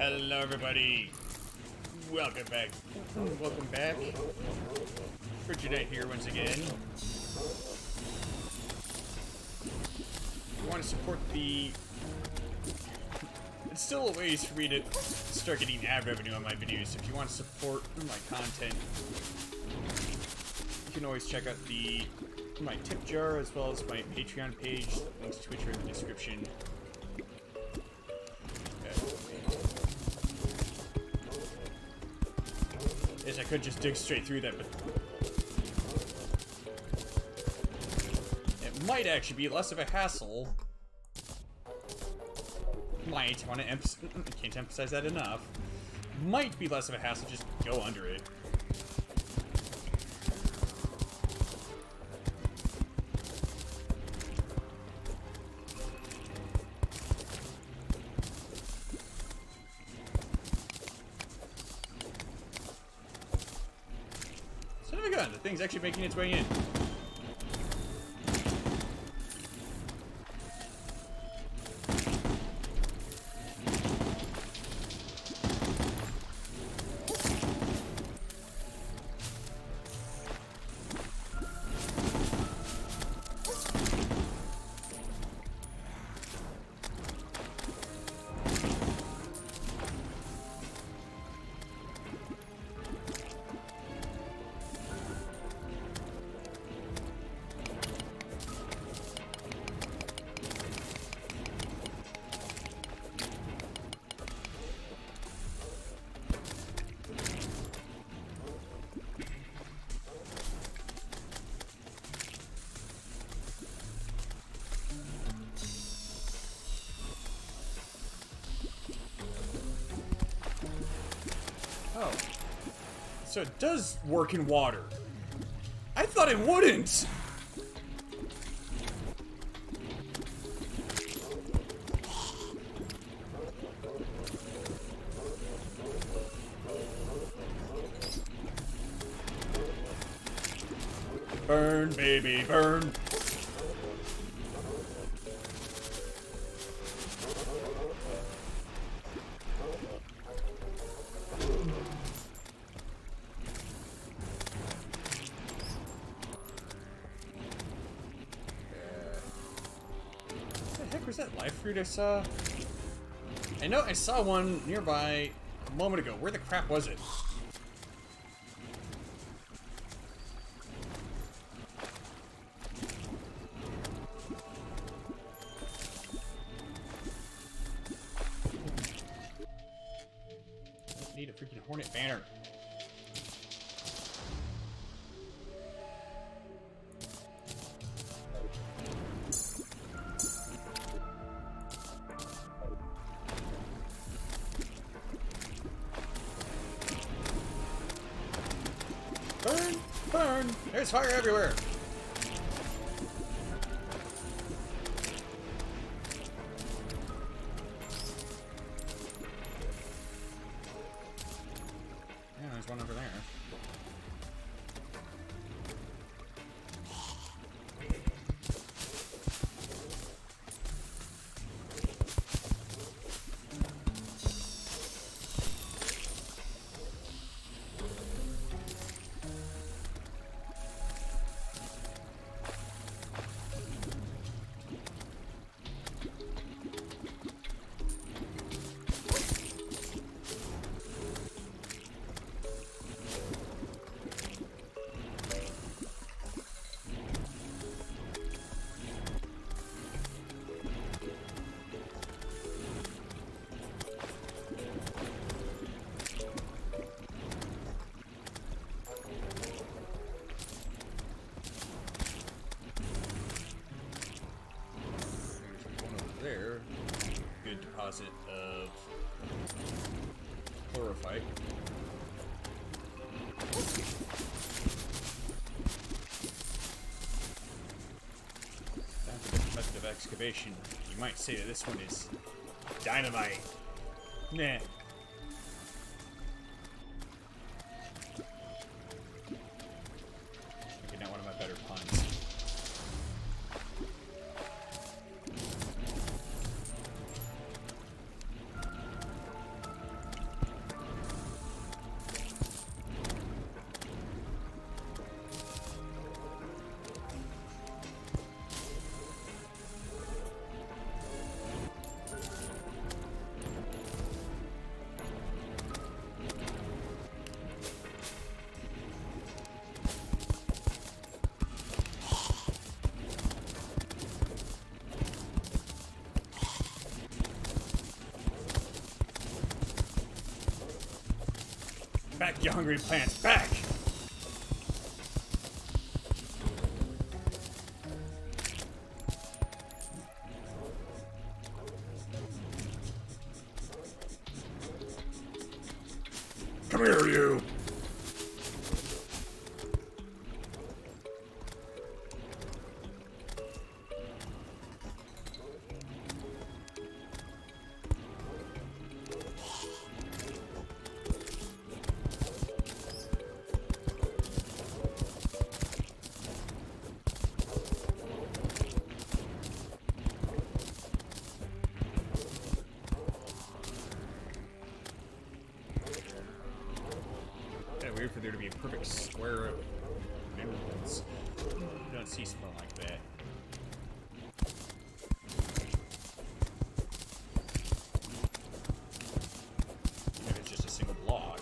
Hello, everybody. Welcome back. Welcome back. Frigid here once again. I want to support the... It's still a ways for me to start getting ad revenue on my videos. If you want to support my content, you can always check out my tip jar as well as my Patreon page. Links to which are in the description. Yes, I could just dig straight through that, but it might actually be less of a hassle. Might want to can't emphasize that enough. Might be less of a hassle, just go under it. Son of a gun, the thing's actually making its way in. Oh. So it does work in water. I thought it wouldn't! Burn, baby, burn! Where's that life fruit I saw? I know I saw one nearby a moment ago. Where the crap was it? I need a freaking hornet banner. Burn! Burn! There's fire everywhere! Yeah, there's one over there. There, good deposit of chlorophyte. After the method of excavation, you might say that this one is dynamite. Nah. Okay, not one of my better puns. Back, you hungry plants, back! Come here, you! Weird for there to be a perfect square of minerals. You don't see something like that. If it's just a single block.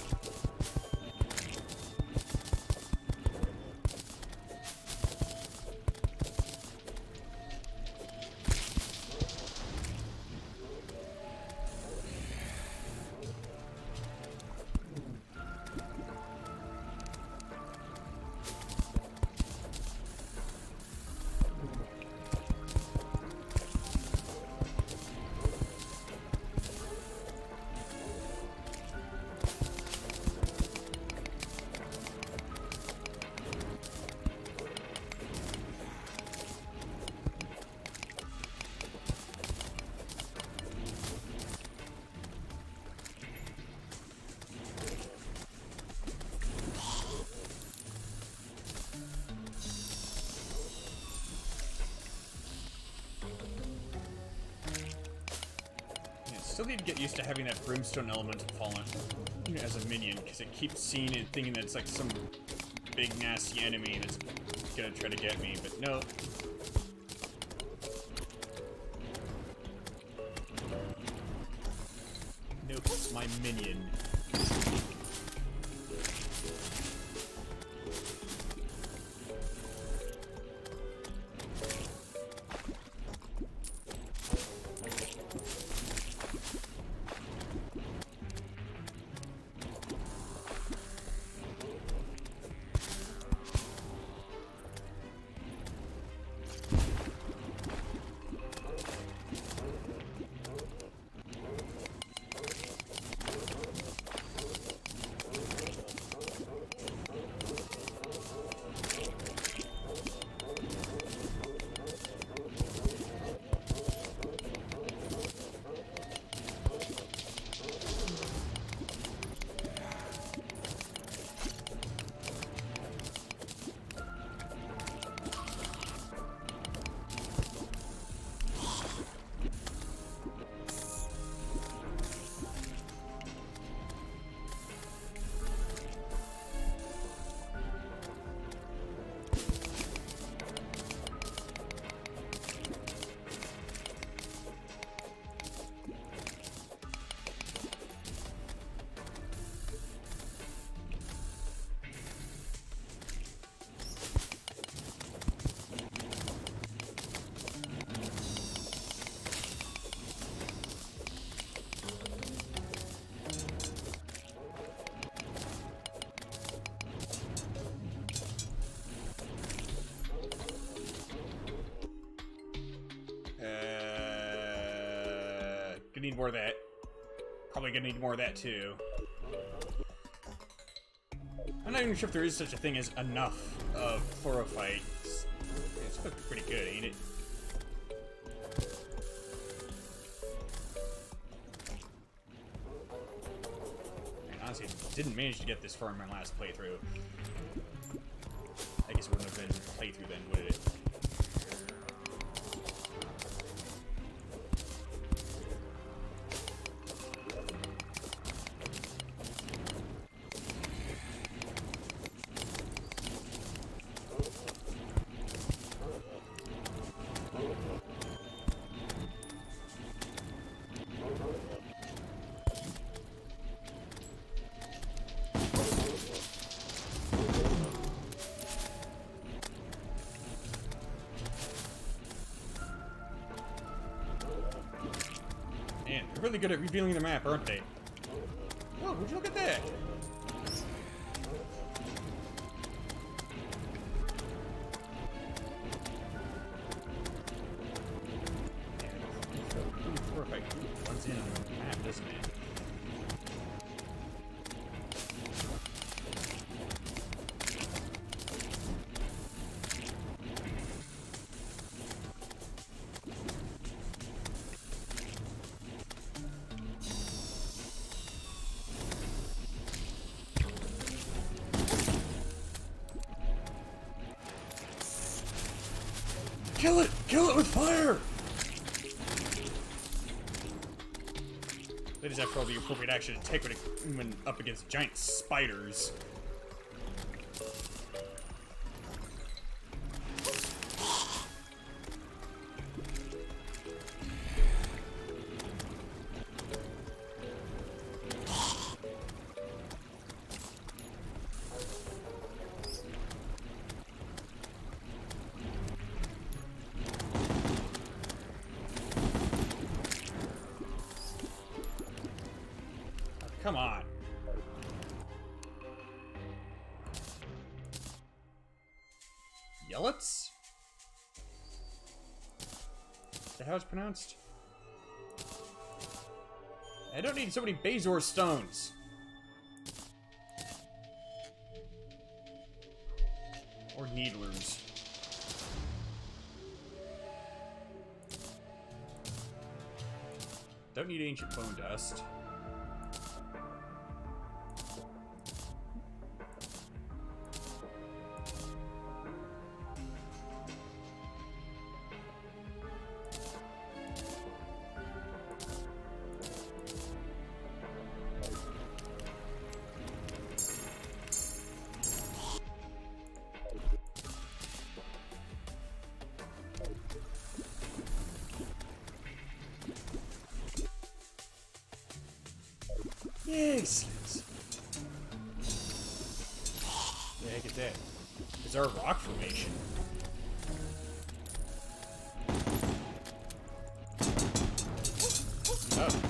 Still need to get used to having that brimstone element fallen as a minion, because it keeps seeing and thinking that it's like some big nasty enemy that's gonna try to get me, but no. Nope, it's my minion. Gonna need more of that. Probably gonna need more of that too. I'm not even sure if there is such a thing as enough of chlorophyte. It's supposed to be pretty good, ain't it? And honestly, I didn't manage to get this far in my last playthrough. I guess it wouldn't have been a playthrough then, would it? Man, they're really good at revealing the map, aren't they? Oh, would you look at that? zones in on the map, doesn't it? Kill it! Kill it with fire! That is, after all, the appropriate action to take when up against giant spiders. Come on. Yellets? Is that how it's pronounced? I don't need so many Bazor stones. Or needlers. Don't need ancient bone dust. Yes. Yeah, heck is that? Is there a rock formation? Oh.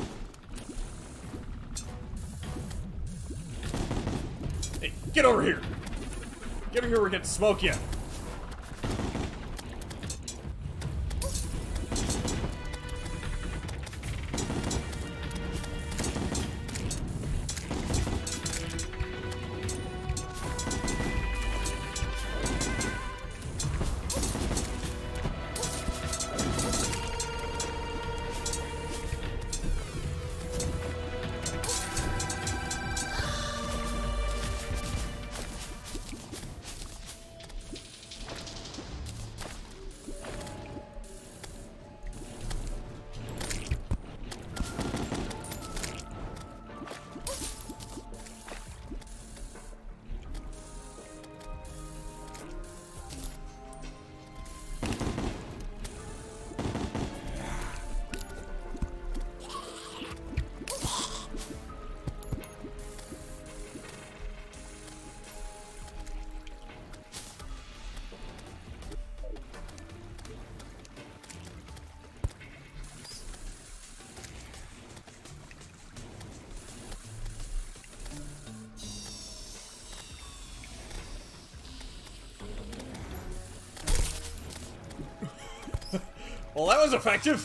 Hey, get over here! Get over here, we're getting smoke you! Well, that was effective!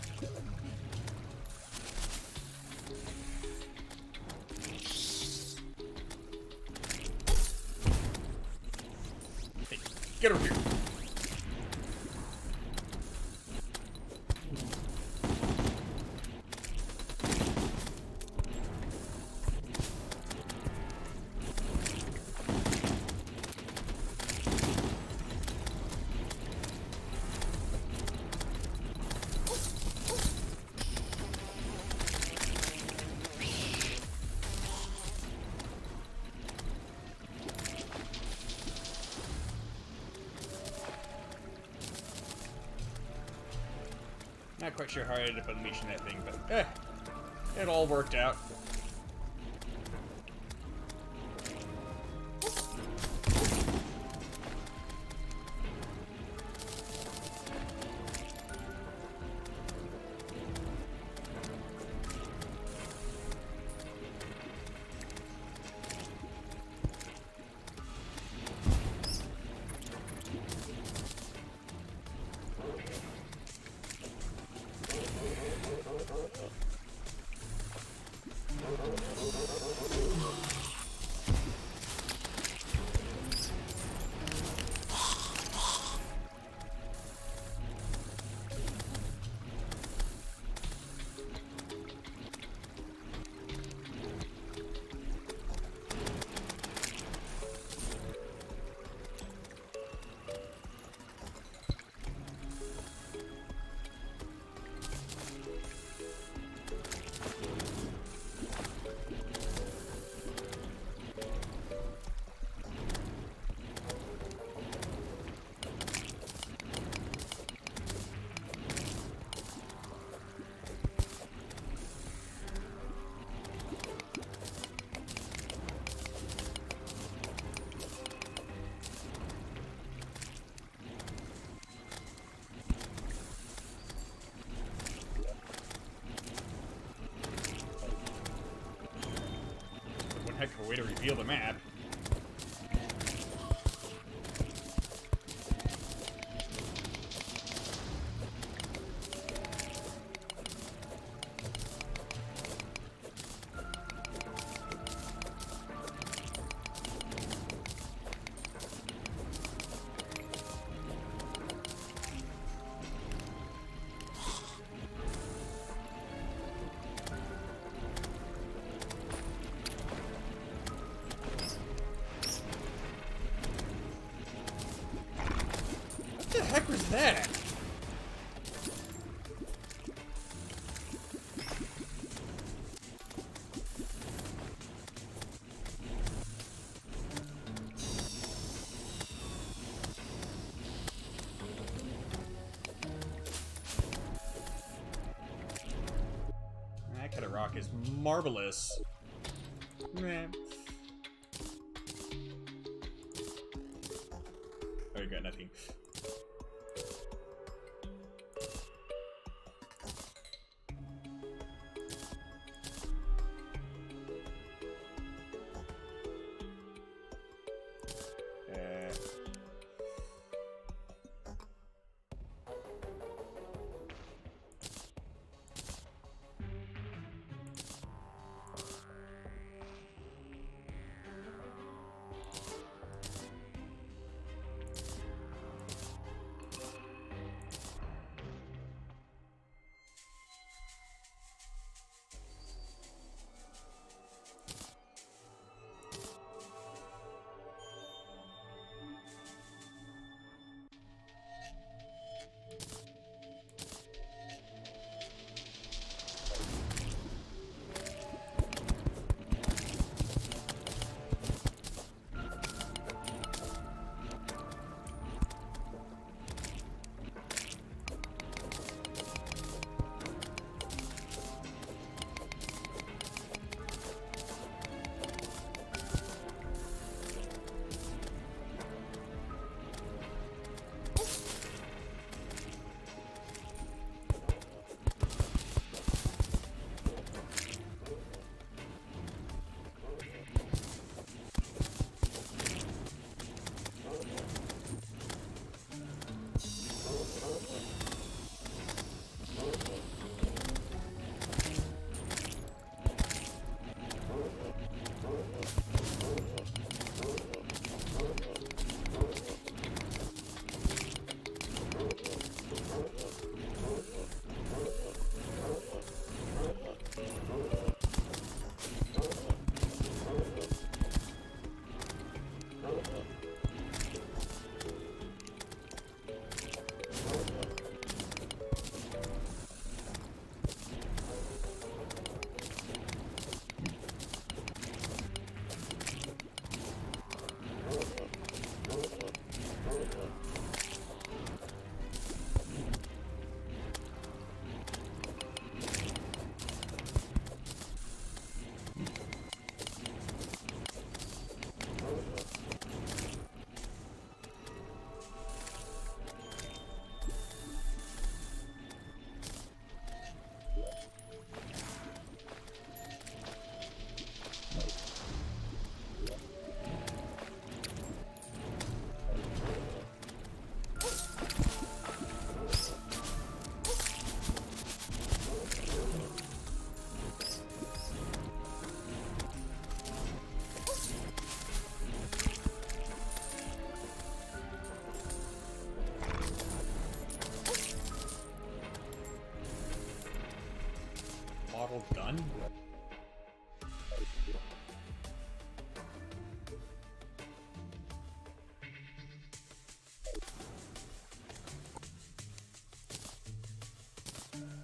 Hey, get over here! Not quite sure how I ended up unleashing that thing, but it all worked out. Heck of a way to reveal the map. What the heck was that? That kind of rock is marvelous. Meh. Oh, you got nothing.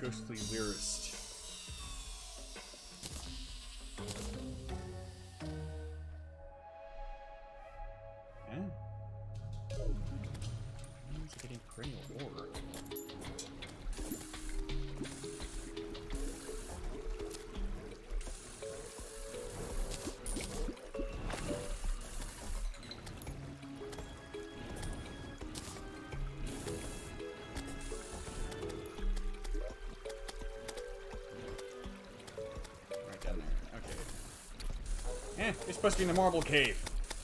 ghostly lyrist. Getting Perennial Ore. Right down there. Okay. It's supposed to be in the marble cave.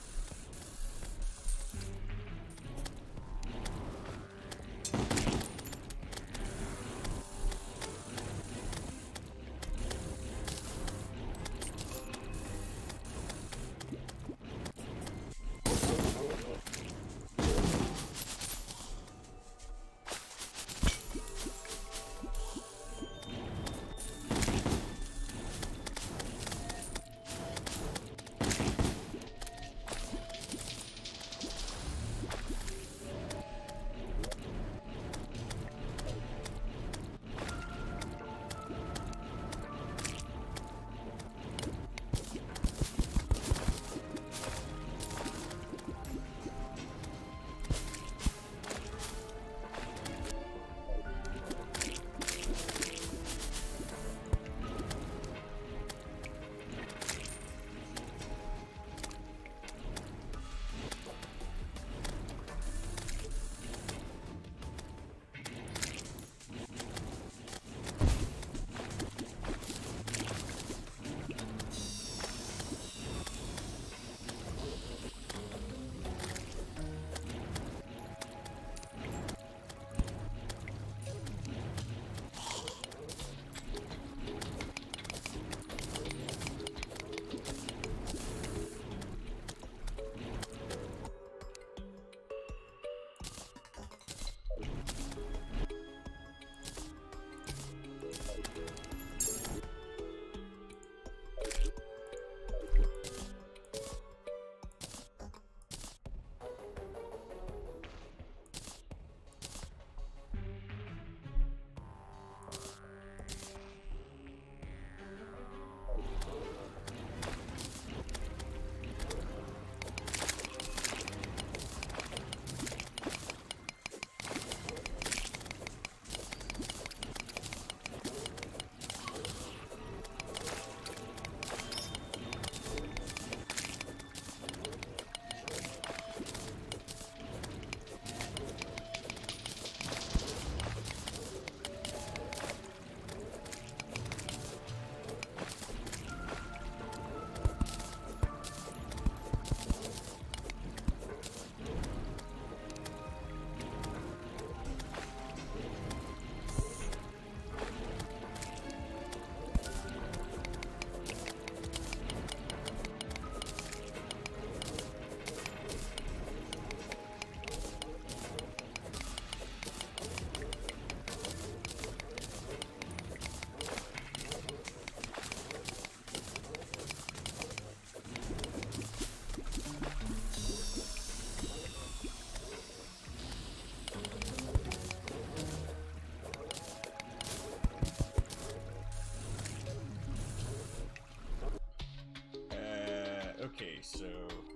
Okay, so...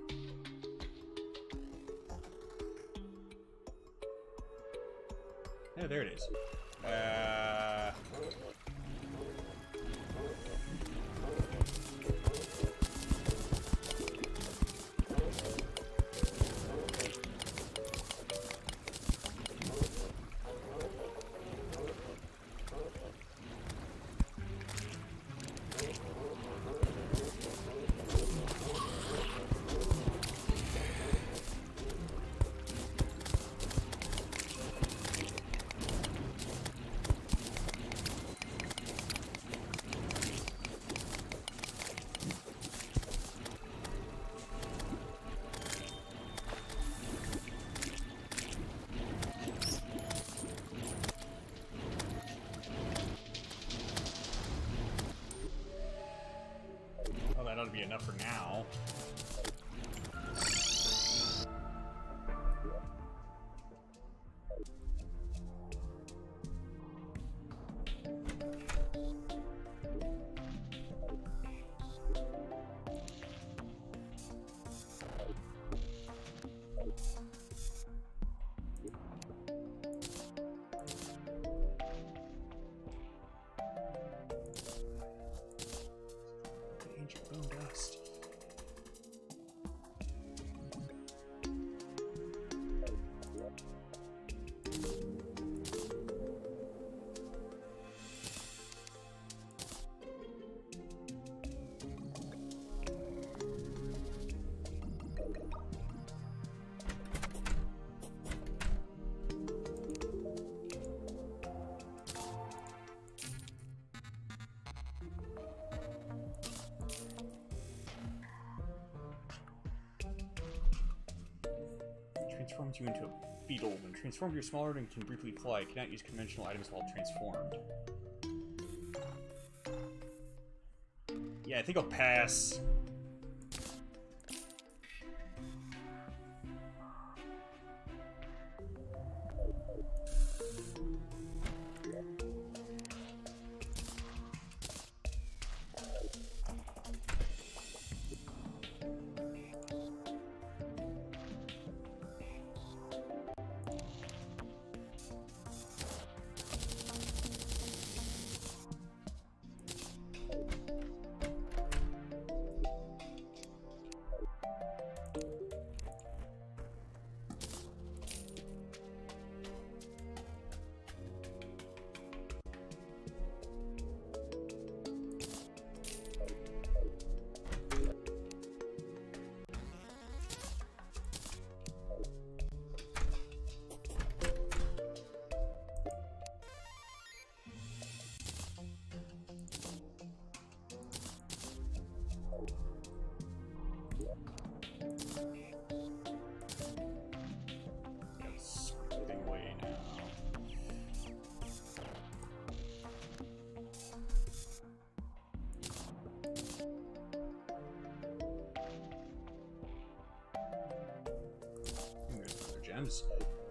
Oh, there it is. That ought to be enough for now. transforms you into a beetle. When transformed, you're smaller and can briefly fly. You cannot use conventional items while transformed. Yeah, I think I'll pass. Gems.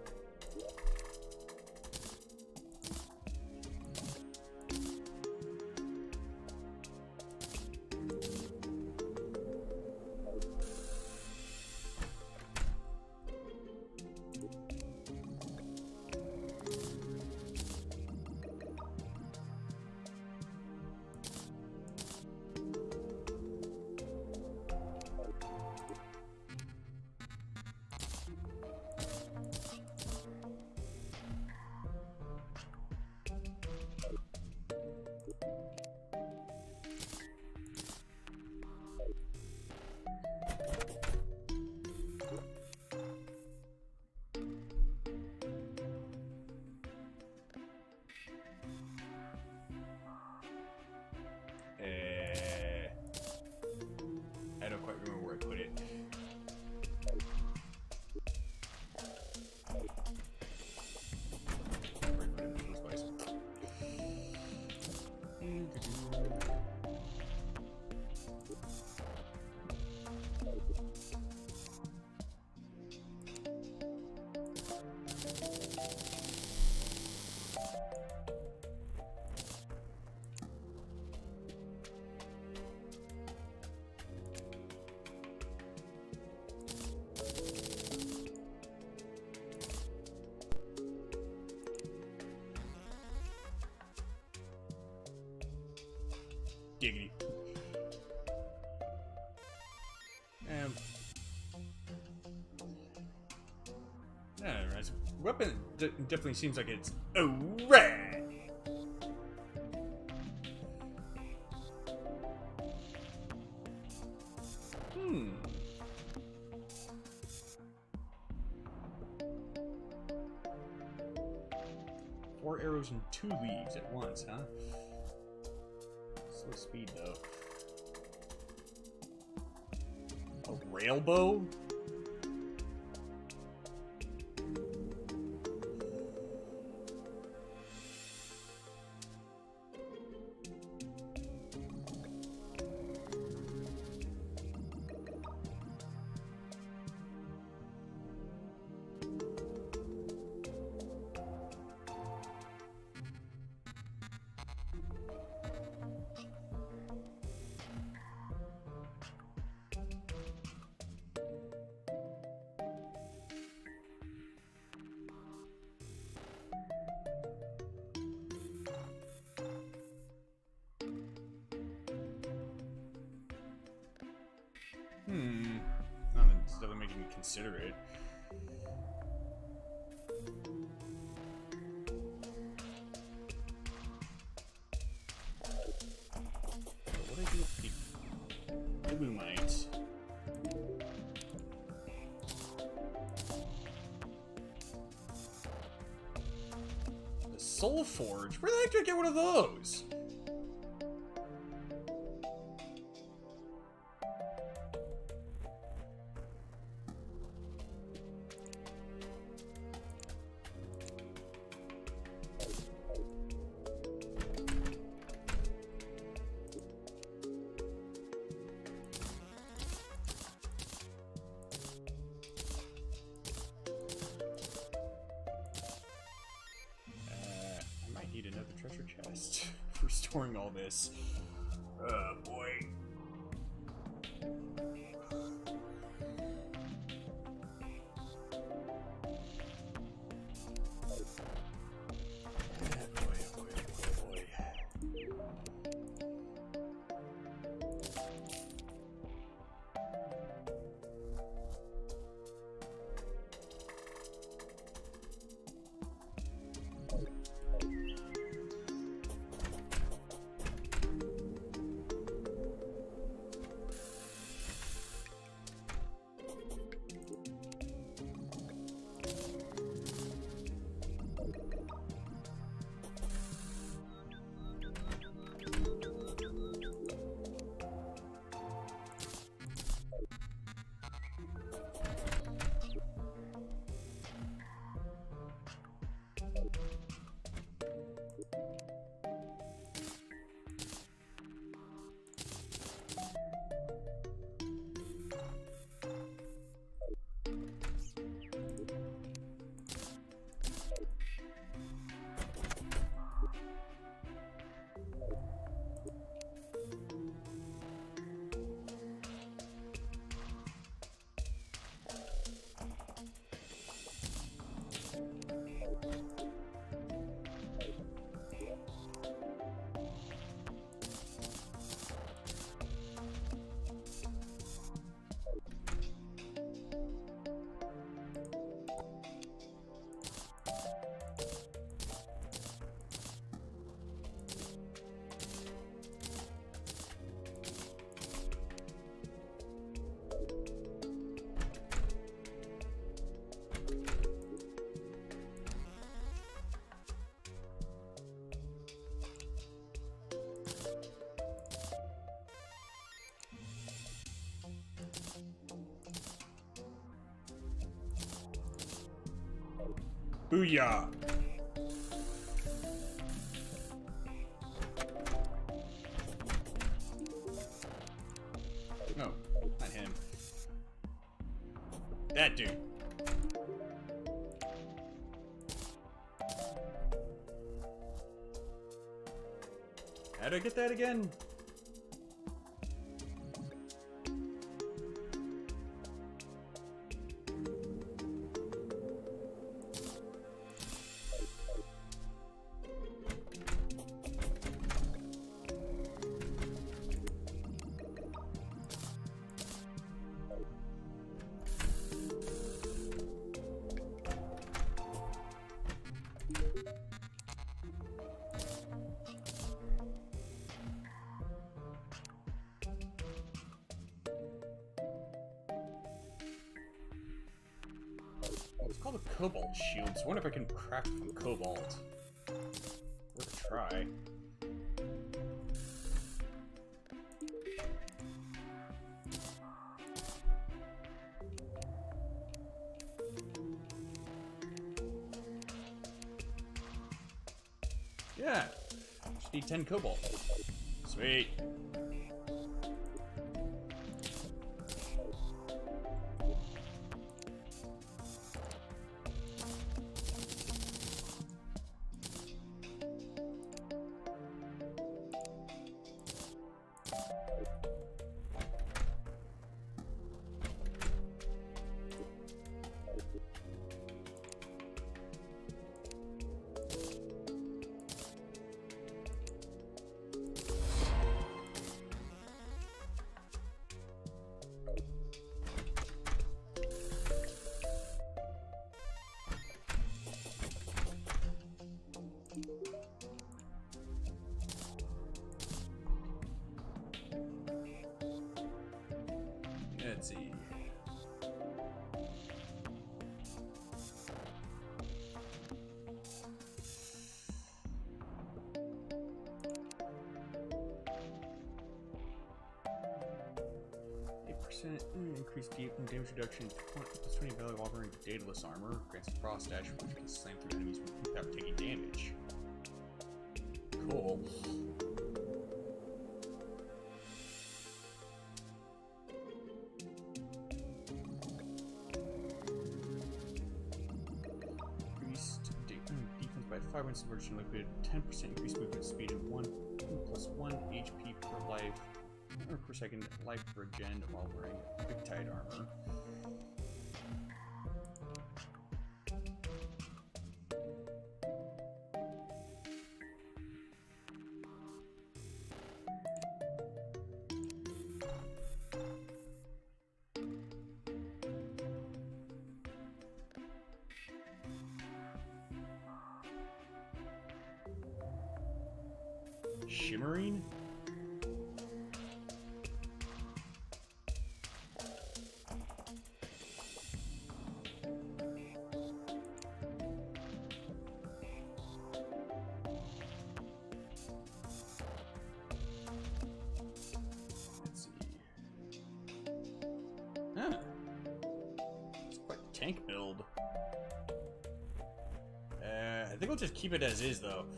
I don't quite remember where I put it. Where I put it in the first place. Giggity. Alright, weapon definitely seems like it's alright. Four arrows and 2 leaves at once, huh? Slow speed, though. A rail bow? Oh, it's definitely making me consider it. What do I do with the Illumite? The Soul Forge? Where the heck did I get one of those? storing all this. Oh boy. Booyah! No, not him. That dude. How do I get that again? It's called a cobalt shield, so I wonder if I can craft from cobalt. Worth a try. Yeah! Just need 10 cobalt. Sweet. Let's see. Increased damage reduction, plus 20 value while wearing dataless armor, grants a frost dash which can slam through enemies without taking damage. Cool. Increased defense by 5 when submerged in liquid, 10% increased movement speed, and 1 Plus 1 HP per life, or per second life regen while wearing quick tide armor. Shimmering? Let's see. Huh. It's quite the tank build. I think we'll just keep it as is, though.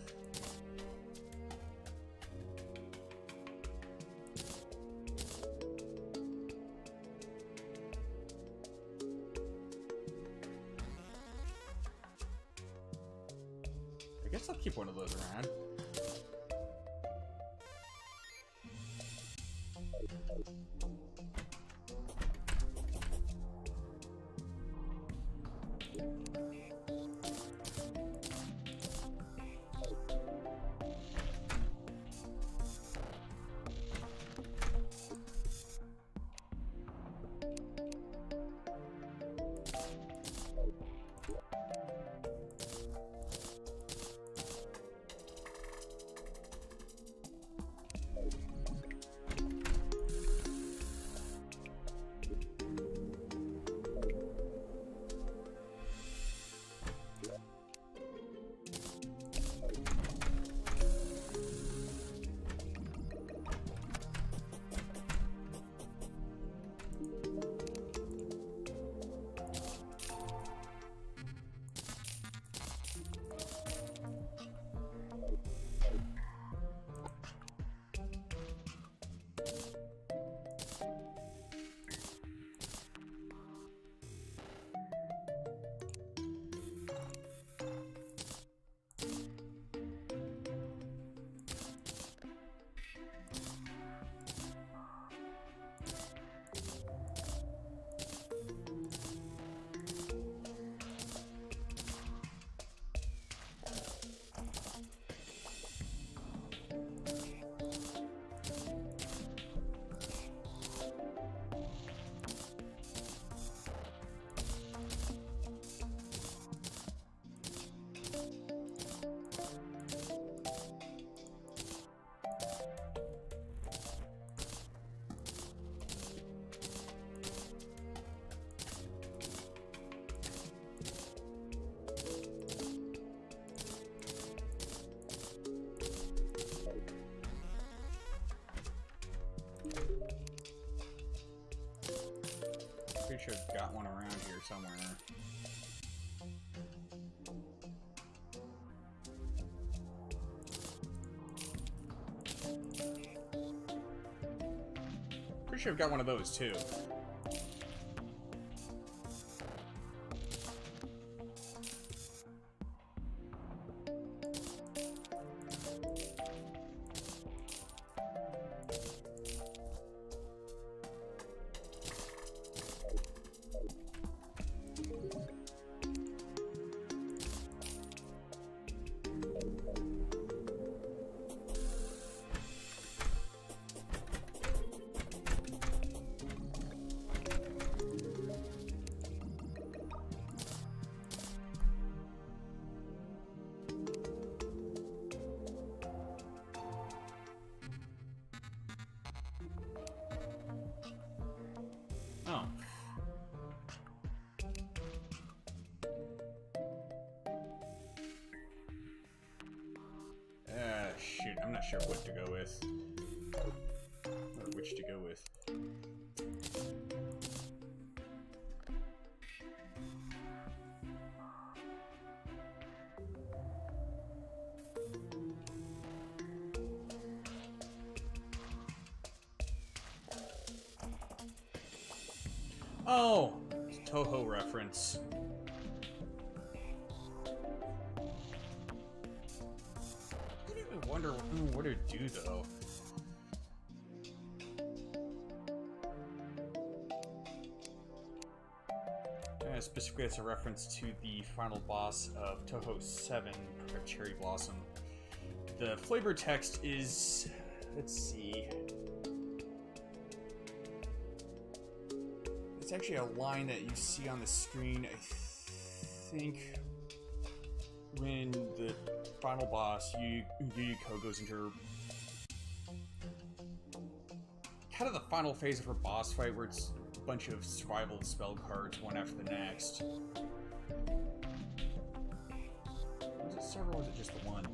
I guess I'll keep one of those around. Pretty sure I've got one around here somewhere. Pretty sure I've got one of those too. Oh. Shoot, I'm not sure what to go with. Or which to go with. Oh! Toho reference. wonder what it do though. Specifically, it's a reference to the final boss of Touhou 7, Perfect Cherry Blossom. The flavor text is, let's see, it's actually a line that you see on the screen, I think, when the final boss, Yuyuko, goes into kind of the final phase of her boss fight, where it's a bunch of survival spell cards, one after the next. Was it several, or was it just the one?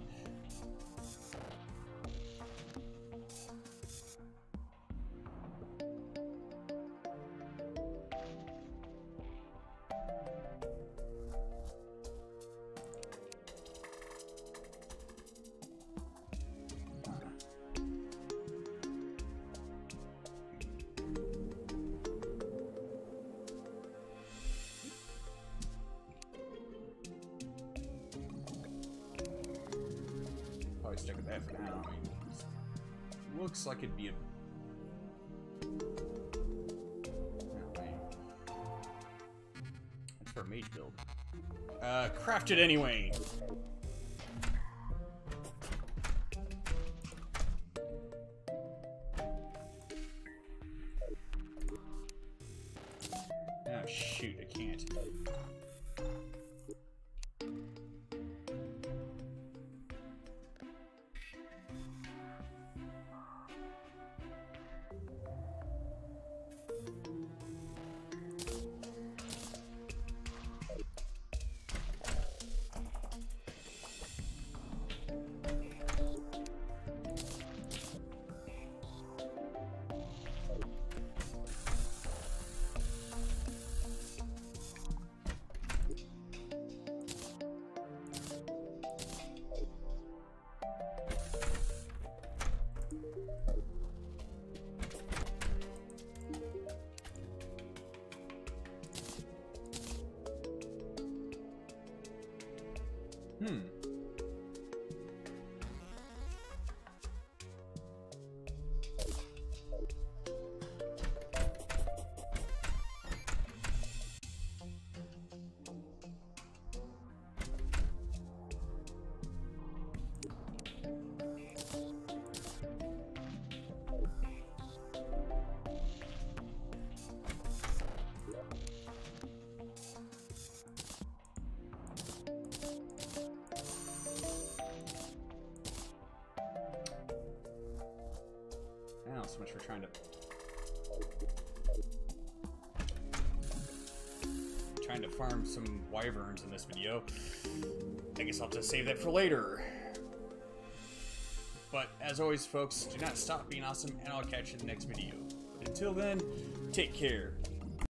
Stick with that for now. I mean, looks like it'd be a... That's for a mage build. Craft it anyway! Oh shoot, I can't. So much for trying to farm some wyverns in this video. I guess I'll have to save that for later. But as always, folks, do not stop being awesome, and I'll catch you in the next video. But until then, take care.